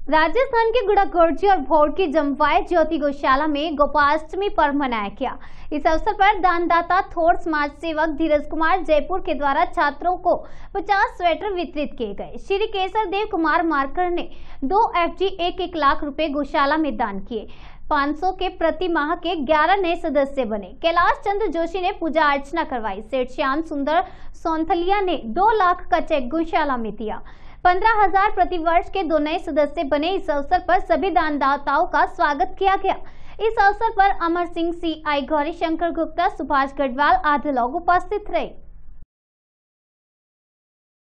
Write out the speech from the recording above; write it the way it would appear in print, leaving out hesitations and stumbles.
राजस्थान के गुड़ागोर्जी और भौड़ की जमवाय ज्योति गौशाला में गोपाष्टमी पर्व मनाया गया। इस अवसर पर दानदाता थोर समाज सेवक धीरज कुमार जयपुर के द्वारा छात्रों को 50 स्वेटर वितरित किए गए। श्री केसर देव कुमार मार्कर ने 2 FG 1-1 लाख रुपए गौशाला में दान किए। 500 के प्रति माह के 11 नए सदस्य बने। कैलाश चंद्र जोशी ने पूजा अर्चना करवाई। सेठ श्याम सुंदर सौंथलिया ने 2 लाख का चेक गौशाला में दिया। 15,000 प्रति वर्ष के 2 नए सदस्य बने। इस अवसर पर सभी दानदाताओं का स्वागत किया गया। इस अवसर पर अमर सिंह CI, गौरी शंकर गुप्ता, सुभाष गढ़वाल आदि लोग उपस्थित रहे।